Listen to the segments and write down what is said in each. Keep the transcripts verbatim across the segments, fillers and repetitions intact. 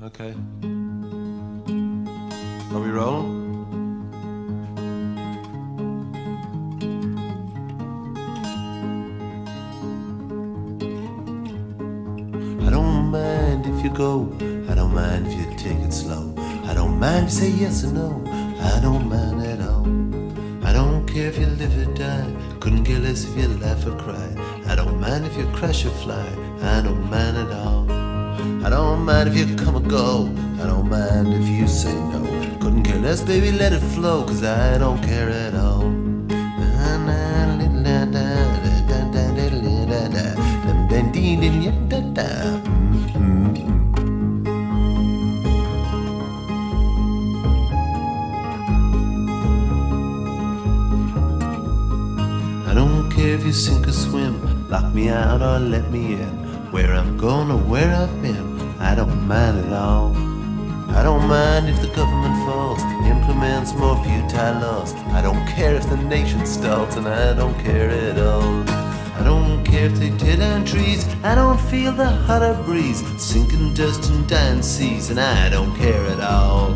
Okay. Are we rolling? I don't mind if you go, I don't mind if you take it slow. I don't mind if you say yes or no, I don't mind at all. I don't care if you live or die, couldn't care less if you laugh or cry. I don't mind if you crash or fly, I don't mind at all. I don't mind if you come or go, I don't mind if you say no. Couldn't care less, baby, let it flow, cause I don't care at all. I don't care if you sink or swim, lock me out or let me in. Where I'm going or where I've been, I don't mind at all. I don't mind if the government falls, implements more futile laws. I don't care if the nation stalls, and I don't care at all. I don't care if they tear down trees, I don't feel the hotter breeze, sinking dust and dying seas, and I don't care at all.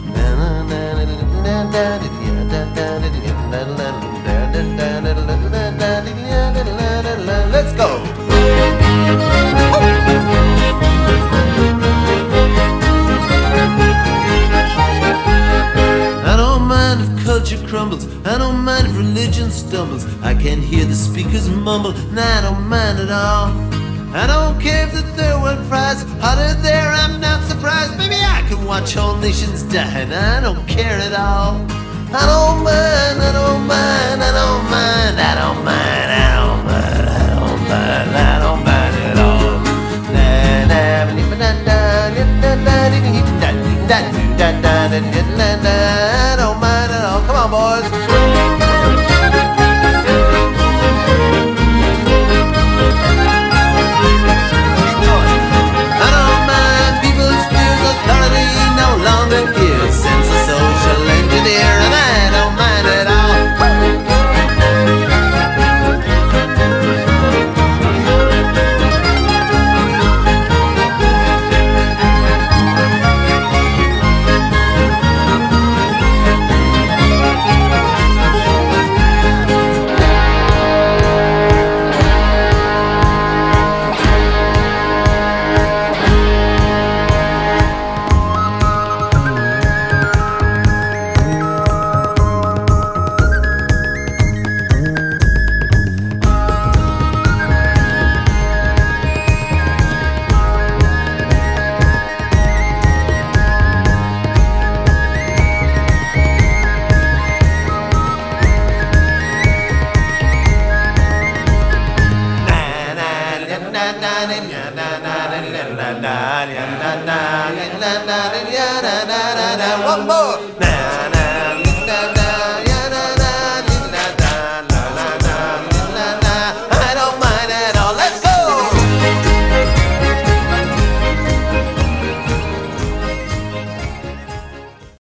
Let's go! Crumbles. I don't mind if religion stumbles, I can hear the speakers mumble, and I don't mind at all. I don't care if the third world fries hotter there, I'm not surprised. Maybe I can watch whole nations die, and I don't care at all. I don't mind, I don't mind, I don't mind, I don't mind, I don't mind, I don't mind, I don't mind at all. I don't mind at all. Come on, boys. I don't mind people's fears, authority no longer gives sense of social engineer, and I don't mind at all. One more.